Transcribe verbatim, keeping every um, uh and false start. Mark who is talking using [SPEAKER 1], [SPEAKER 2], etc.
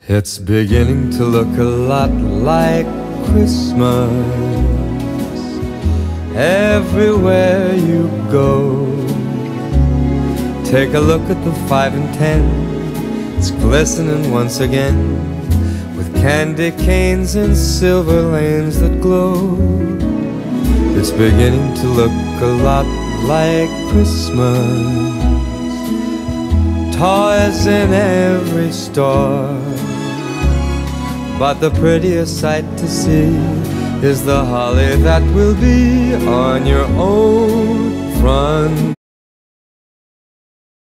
[SPEAKER 1] It's beginning to look a lot like Christmas everywhere you go. Take a look at the five and ten, it's glistening once again, with candy canes and silver lanes that glow. It's beginning to look a lot like Christmas, toys in every store. But the prettiest sight to see is the holly that will be on your own front